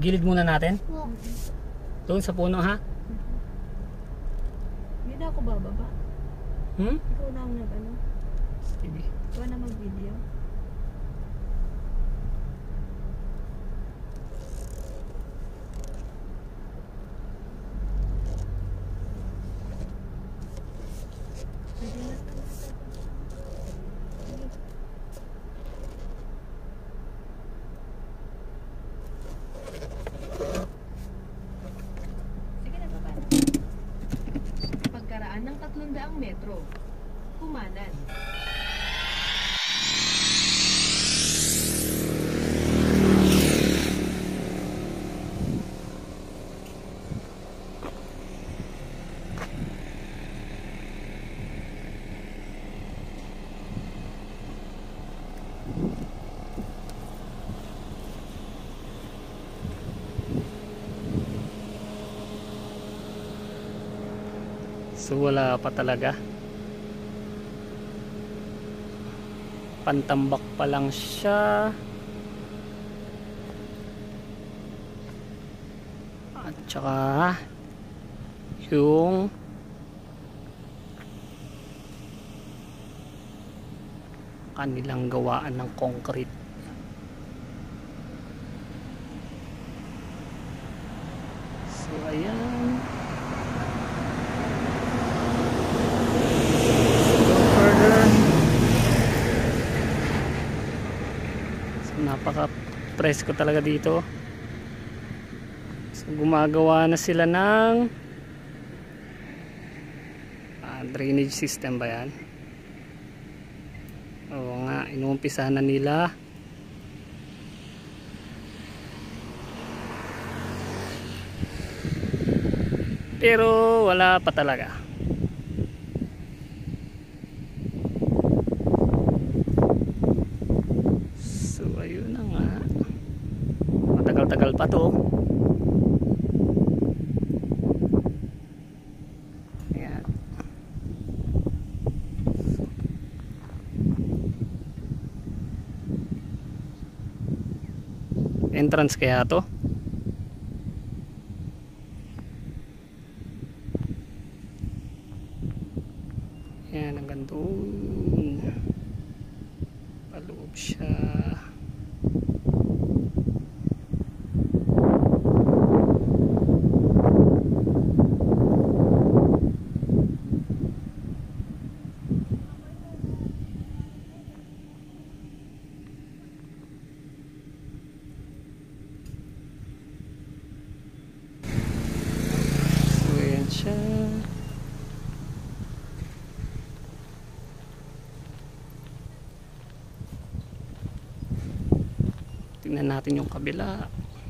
gilid muna natin. Oo. Doon sa puno ha. Hindi na ako bababa. Ikaw na ang nag-ano. Sige. Ikaw na mag-video. Sige na, baba na. Pagkaraan ng 300 metro, Kumanan. So wala pa talaga. Pantambak pa lang siya. At saka yung kanilang gawaan ng concrete. So ayan. Napaka presko talaga dito. So gumagawa na sila ng drainage system ba yan? Oo nga, inuumpisahan na nila. Pero wala pa talaga. Tagal pa to. Ayan. Entrance kaya to? Ayan, hanggang doon. Paloob siya. Tingnan natin yung kabila.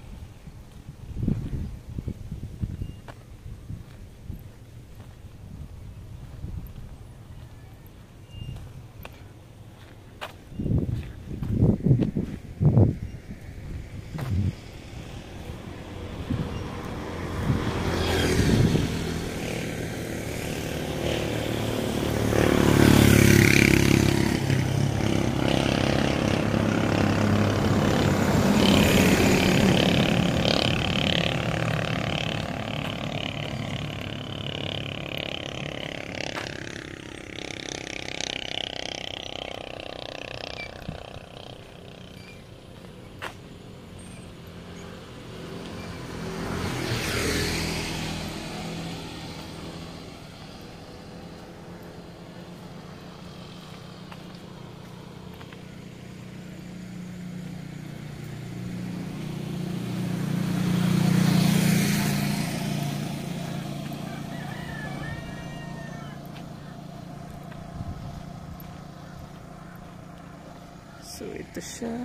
So ito siya.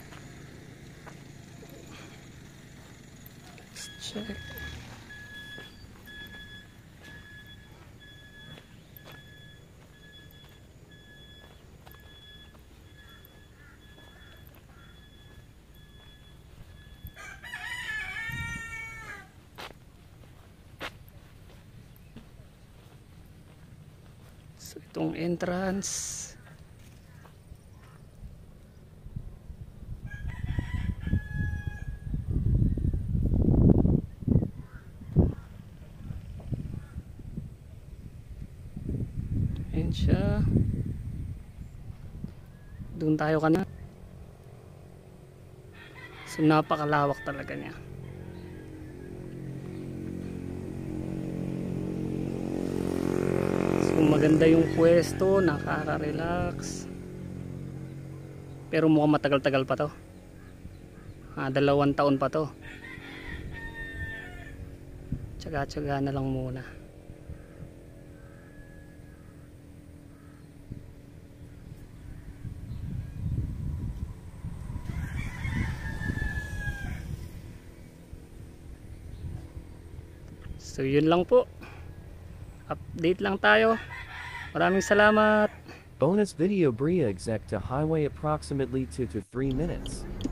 Let's check. So itong entrance. Ayan siya. Doon tayo kanina. So napakalawak talaga niya. So maganda yung pwesto, nakaka-relax. Pero mukhang matagal-tagal pa to. 2 taon pa to. Tsaga-tsaga na lang muna. So yun lang po. Update lang tayo. Maraming salamat. Bonus video Bria exec to highway approximately 2 to 3 minutes.